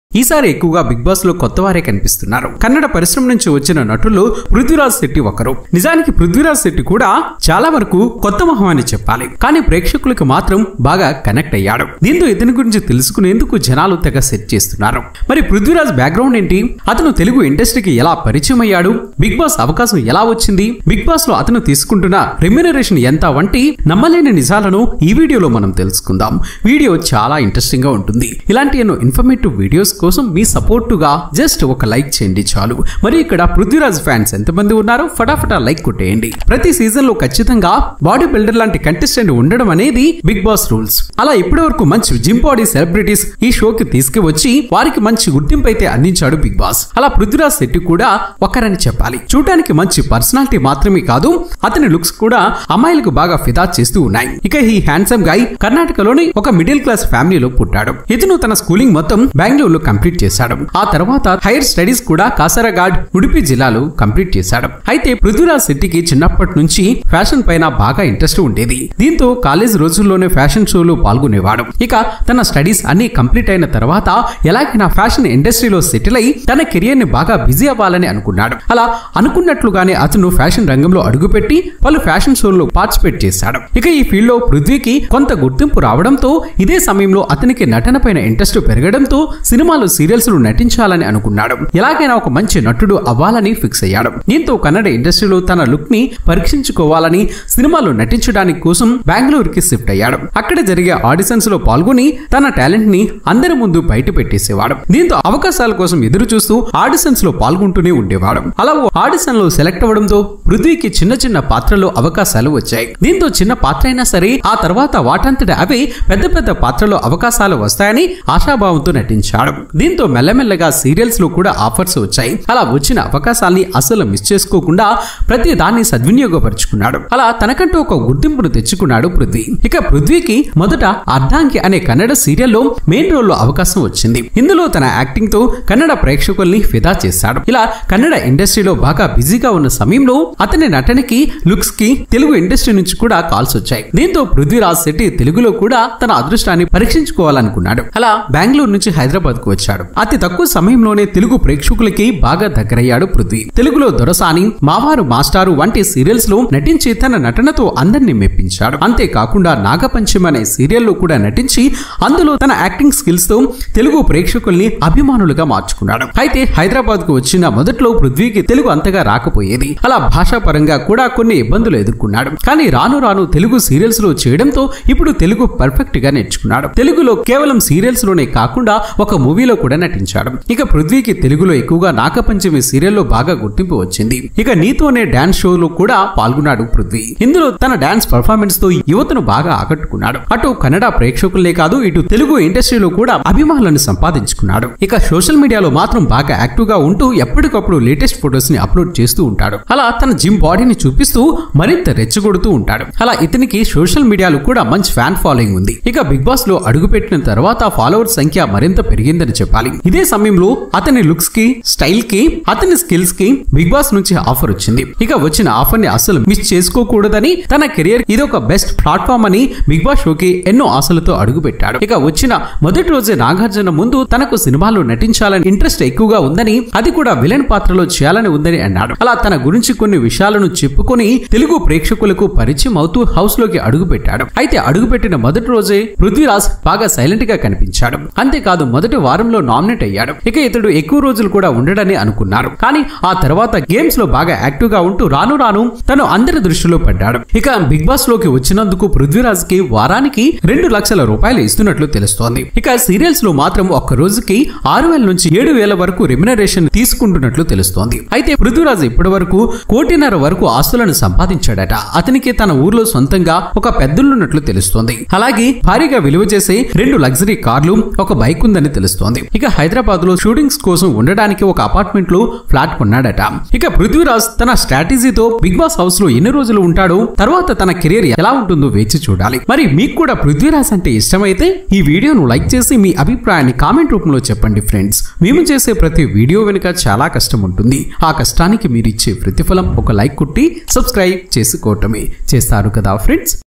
ఈసారి ఎక్కువగా big boss లో కొత్త వారే కనిపిస్తున్నారు. కన్నడ పరిశ్రమ నుంచి వచ్చిన నటులు పృథ్వీరాజ్ శెట్టి ఒకరు. నిజానికి పృథ్వీరాజ్ శెట్టి కూడా చాలా వరకు కొత్త మొహం అని చెప్పాలి. కానీ ప్రేక్షకులకు మాత్రం బాగా కనెక్ట్ అయ్యాడు. దీంతో ఇతని గురించి తెలుసుకునేందుకు జనాలు తెగ సెర్చ్ చేస్తున్నారు. మరి పృథ్వీరాజ్ బ్యాక్గ్రౌండ్ ఏంటి? అతను తెలుగు ఇండస్ట్రీకి ఎలా పరిచయం అయ్యాడు? బిగ్ బాస్ అవకాశం ఎలా వచ్చింది? బిగ్ బాస్ లో అతను తీసుకుంటున్న రెమ్యునరేషన్ ఎంత వంటి నమ్మలేని నిజాలను ఈ వీడియోలో మనం తెలుసుకుందాం. వీడియో చాలా ఇంట్రెస్టింగ్ గా ఉంటుంది. ఇలాంటి ఎన్నో ఇన్ఫర్మేటివ్ వీడియోస్ కోసం మీ సపోర్టుగా జస్ట్ ఒక లైక్ చేయండి చాలు. మరి ఇక్కడ పృథ్వీరాజ్ ఫ్యాన్స్ ఎంతమంది ఉన్నారో ఫటాఫటా లైక్ కొట్టేయండి. ప్రతి సీజన్ లో ఖచ్చితంగా బాడీ బిల్డర్ లాంటి కంటెస్టెంట్ ఉండడం అనేది బిగ్ బాస్ రూల్స్. అలా ఇప్పటి వరకు మంచి జిమ్ బాడీ సెలబ్రిటీస్ ఈ షోకి తీసుకువచ్చి వారికి మంచి గుర్తింపు అయితే అందించాడు బిగ్ బాస్. అలా పృథ్వీరాజ్ శెట్టి కూడా ఒకరని చెప్పాలి. చూడటానికి మంచి పర్సనాలిటీ మాత్రమే కాదు, అతని లుక్స్ కూడా అమ్మాయిలకు బాగా ఫిదా చేస్తూ ఉన్నాయి. ఇక ఈ హ్యాండ్సమ్ గాయ్ కర్ణాటకలోని ఒక మిడిల్ క్లాస్ ఫ్యామిలీలో పుట్టాడు. ఇతను తన స్కూలింగ్ మొత్తం బెంగళూరులో కంప్లీట్ చేశాడు. ఆ తర్వాత హైయర్ స్టడీస్ కూడా కాసరగాడ్, ఉడిపి జిల్లాలో కంప్లీట్ చేశాడు. అయితే పృథ్వీరాజ్ శెట్టికి చిన్నప్పటి నుంచి ఫ్యాషన్ పైన బాగా ఇంట్రెస్ట్ ఉండేది. దీంతో కాలేజ్ రోజుల్లోనే ఫ్యాషన్ షోలో పాల్గొనేవాడు. ఇక తన స్టడీస్ అన్ని కంప్లీట్ అయిన తర్వాత ఎలాగైనా ఫ్యాషన్ ఇండస్ట్రీలో సెటిల్ అయి తన కెరియర్ ని బాగా బిజీ అవ్వాలని అనుకున్నాడు. అలా అనుకున్నట్లుగానే అతను ఫ్యాషన్ రంగంలో అడుగుపెట్టి పలు ఫ్యాషన్ షోల్లో పార్టిసిపేట్ చేశాడు. ఇక ఈ ఫీల్డ్ లో పృథ్వీకి కొంత గుర్తింపు రావడంతో ఇదే సమయంలో అతనికి నటన పైన ఇంట్రెస్ట్ పెరగడంతో సినిమాలు సీరియల్స్ లో నటించాలని అనుకున్నాడు. ఎలాగైనా ఒక మంచి నటుడు అవ్వాలని ఫిక్స్ అయ్యాడు. దీంతో కన్నడ ఇండస్ట్రీలో తన లుక్ ని పరీక్షించుకోవాలని సినిమాలో నటించడానికి కోసం బెంగళూరుకి షిఫ్ట్ అయ్యాడు. అక్కడ జరిగే ఆడిషన్స్ లో పాల్గొని తన టాలెంట్ ని అందరి ముందు బయట పెట్టేసేవాడు. దీంతో అవకాశాల కోసం ఎదురు చూస్తూ ఆడిషన్స్ లో పాల్గొంటూనే ఉండేవాడు. అలా ఆడిషన్ లో సెలెక్ట్ అవ్వడంతో పృథ్వీకి చిన్న చిన్న పాత్రలో అవకాశాలు వచ్చాయి. దీంతో చిన్న పాత్ర అయినా సరే ఆ తర్వాత వాటంతట అవే పెద్ద పెద్ద పాత్రలో అవకాశాలు వస్తాయని ఆశాభావంతో నటించాడు. దీంతో మెల్లమెల్లగా సీరియల్స్ లో కూడా ఆఫర్స్ వచ్చాయి. అలా వచ్చిన అవకాశాన్ని అసలు మిస్ చేసుకోకుండా ప్రతి దాన్ని సద్వినియోగపరుచుకున్నాడు. అలా తనకంటూ ఒక గుర్తింపును తెచ్చుకున్నాడు పృథ్వీ. ఇక పృథ్వీకి మొదట అర్ధాంగి అనే కన్నడ సీరియల్లో మెయిన్ రోల్ లో అవకాశం వచ్చింది. ఇందులో తన యాక్టింగ్ తో కన్నడ ప్రేక్షకుల్ని ఫిదా చేశాడు. ఇలా కన్నడ ఇండస్ట్రీలో బాగా బిజీగా ఉన్న సమయంలో అతని నటనకి, లుక్స్ కి తెలుగు ఇండస్ట్రీ నుంచి కూడా కాల్స్ వచ్చాయి. దీంతో పృథ్వీరాజ్ శెట్టి తెలుగులో కూడా తన అదృష్టాన్ని పరీక్షించుకోవాలనుకున్నాడు. అలా బెంగళూరు నుంచి హైదరాబాద్ కు వచ్చాడు. అతి తక్కువ సమయంలోనే తెలుగు ప్రేక్షకులకి బాగా దగ్గరయ్యాడు పృథ్వీ. తెలుగులో దొరసాని, మావారు మాస్టారు వంటి సీరియల్స్ లో నటించి తన నటనతో అందరినీ మెప్పించాడు. అంతేకాకుండా నాగపంచమి అనే సీరియల్లో కూడా నటించి అందులో తన యాక్టింగ్ స్కిల్స్ తో తెలుగు ప్రేక్షకుల్ని అభిమానులుగా మార్చుకున్నాడు. అయితే హైదరాబాద్ కు వచ్చిన మొదట్లో పృథ్వీకి తెలుగు అంతగా రాకపోయేది. అలా భాషా పరంగా కూడా కొన్ని ఇబ్బందులు ఎదుర్కొన్నాడు. కానీ రాను రాను తెలుగు సీరియల్స్ లో చేయడంతో ఇప్పుడు తెలుగు పర్ఫెక్ట్ గా నేర్చుకున్నాడు. తెలుగులో కేవలం సీరియల్స్ లోనే కాకుండా ఒక మూవీలో కూడా నటించాడు. ఇక పృథ్వీకి తెలుగులో ఎక్కువగా నాగపంచమి సీరియల్లో బాగా గుర్తింపు వచ్చింది. ఇక నీతోనే డాన్స్ షోలో కూడా పాల్గొన్నాడు పృథ్వీ. ఇందులో తన డాన్స్ పర్ఫార్మెన్స్ తో యువతను బాగా ఆకట్టుకున్నాడు. అటు కన్నడ ప్రేక్షకులే కాదు, ఇటు తెలుగు ఇండస్ట్రీలో కూడా అభిమానులను సంపాదించుకున్నాడు. ఇక సోషల్ మీడియాలో మాత్రం బాగా యాక్టివ్ గా ఉంటూ ఎప్పటికప్పుడు లేటెస్ట్ ఫొటోస్ ని అప్లోడ్ చేస్తూ ఉంటాడు. అలా తన జిమ్ బాడీని చూపిస్తూ మరింత రెచ్చగొడుతూ ఉంటాడు. అలా ఇతనికి సోషల్ మీడియాలో కూడా మంచి ఫ్యాన్ ఫాలోయింగ్ ఉంది. ఇక బిగ్ బాస్ లో అడుగుపెట్టిన తర్వాత ఫాలోవర్స్ సంఖ్య మరింత పెరిగిందని చెప్పాలి. ఇదే సమయంలో అతని లుక్స్ కి, స్టైల్ కి, అతని స్కిల్స్ కి బిగ్ బాస్ నుంచి ఆఫర్ వచ్చింది. ఇక వచ్చిన ఆఫర్ ని అసలు మిస్ చేసుకోకూడదని తన కెరియర్ ఇదొక బెస్ట్ ప్లాట్ఫామ్ అని బిగ్ బాస్ షోకి ఎన్నో ఆశలతో అడుగు పెట్టాడు. ఇక వచ్చిన మొదటి రోజే నాగార్జున ముందు తనకు సినిమాలో నటించాలని ఇంట్రెస్ట్ ఎక్కువగా ఉందని, అది కూడా విలన్ పాత్రలో చేయాలని ఉందని అన్నాడు. అలా తన గురించి కొన్ని విషయాలను చెప్పుకొని తెలుగు ప్రేక్షకులకు పరిచయం అవుతూ హౌస్ లోకి అడుగు పెట్టాడు. అయితే అడుగు పెట్టిన మొదటి రోజే పృథ్వీరాజ్ బాగా సైలెంట్ గా కనిపించాడు. అంతేకాదు మొదటి వారంలో నామినేట్ అయ్యాడు. ఇక ఇతడు ఎక్కువ రోజులు కూడా ఉండడని అనుకున్నారు. కానీ ఆ తర్వాత గేమ్స్ లో బాగా యాక్టివ్ గా ఉంటూ రాను రాను తను అందరి దృష్టిలో పడ్డాడు. ఇక బిగ్ బాస్ లోకి వచ్చినందుకు పృథ్వీరాజ్ కి వారానికి 2 లక్షల రూపాయలు ఇస్తున్నట్లు తెలుస్తోంది. ఇక సీరియల్స్ లో మాత్రం ఒక్క రోజుకి 6,000 నుంచి 7,000 వరకు రెమ్యునరేషన్ తీసుకుంటున్నట్లు తెలుస్తోంది. అయితే పృథ్వీరాజ్ ఇప్పటి వరకు 1,50,00,000 వరకు ఆస్తులను సంపాదించాడట. అతనికి తన ఊర్లో సొంతంగా ఒక పెద్దలున్నట్లు తెలుస్తోంది. అలాగే భారీగా విలువ చేసే 2 లగ్జరీ కార్లు, ఒక బైక్ ఉందని తెలుస్తోంది. ఇక హైదరాబాద్ లో షూటింగ్స్ కోసం ఉండడానికి ఒక అపార్ట్మెంట్ లో ఫ్లాట్ కొన్నాడట. ఇక పృథ్వీరాజ్ తన స్ట్రాటజీతో బిగ్ బాస్ హౌస్ లో ఎన్ని రోజులు ఉంటాడో, తర్వాత తన కెరీర్ ఎలా ఉంటుందో వేచి చూడాలి. మరి మీకు కూడా పృథ్వీరాజ్ అంటే ఇష్టమైతే ఈ వీడియోను లైక్ చేసి మీ అభిప్రాయాన్ని కామెంట్ రూపంలో చెప్పండి ఫ్రెండ్స్. మేము చేసే ప్రతి వీడియో వెనుక చాలా కష్టం ఉంటుంది. ఆ కష్టానికి మీరిచ్చే ప్రతిఫలం ఒక లైక్ కొట్టి సబ్స్క్రైబ్ చేసుకోవటమే. చేస్తారు కదా ఫ్రెండ్స్.